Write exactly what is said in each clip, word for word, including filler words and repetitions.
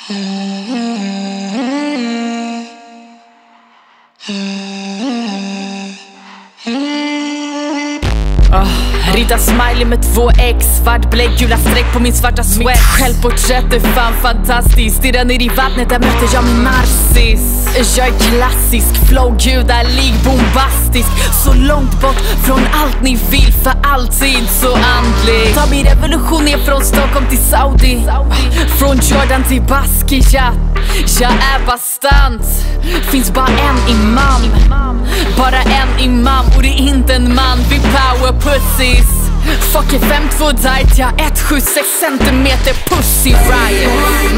Oh, rita smiley med två X, svart bläck, gula streck på min svarta sweat. Mitt självporträtt är fan fantastiskt. Stirrar ner i vattnet, där möter jag min narciss. Jag är klassisk, flow, gudalig, bombastisk. Så långt bort från allt ni vill, för alltid så andlig. Ta min revolution ner från Stockholm till Saudi, från Jordan till Basquiat. Jag är bastant, finns bara en imam. Bara en imam, och det är inte en man. Vi power pussies. Fuck it, fem två diet, jag ett sju sex centimeter pussy riot.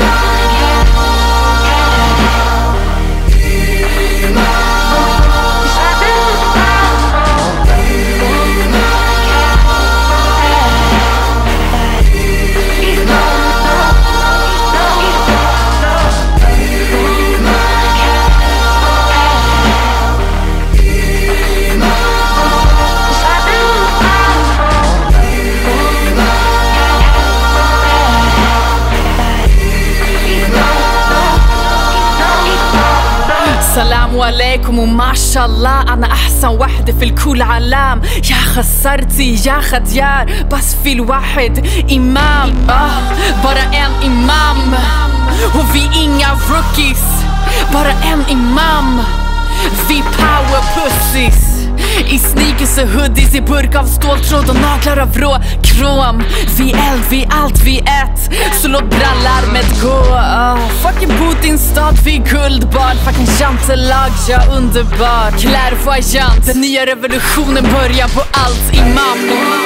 السلام عليكم وما شاء الله أنا أحسن واحدة في الكل علام. يا خسرتي يا خديار بس في الواحد إمام. آه bara en imam, och vi inga rookies. Bara en imam, vi power pussies. I sneakers och hoodies, i burk av ståltråd och naglar av rå krom. Vi eld, vi allt, vi ett. Så låt brallarmet gå. oh, Fucking Putins stad, vi guldbad. Fucking chantelag, ja underbar. Clairvoyant, den nya revolutionen börjar på allt imam.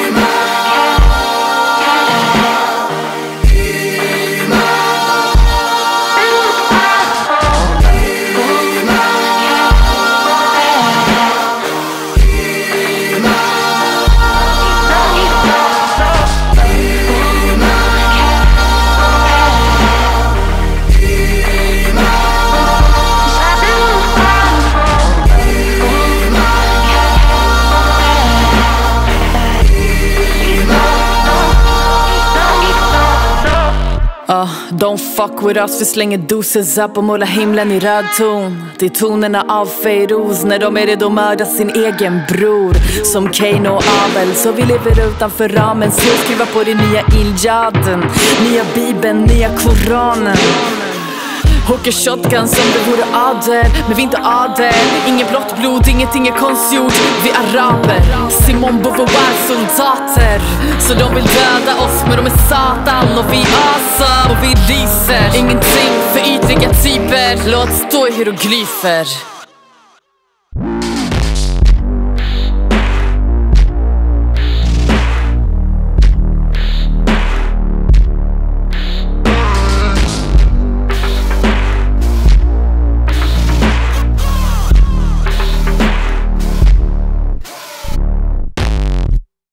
Uh, don't fuck with us, vi slänger doses upp och målar himlen i röd ton. Det är tonerna av Feroz när de är redo att mörda sin egen bror. Som Kane och Abel, så vi lever utanför ramen. Så skriva på det nya Iljaden, nya Bibeln, nya Koranen. Hooker shotgun som det vore adel, men vi inte adel. Inget blått blod, ingenting är konstgjort. Vi araber, Simon Beauvoir soldater. Så de vill döda oss, men de är satan. Och vi asar, och vi lyser. Ingenting för ytliga typer, låt stå i hieroglyfer.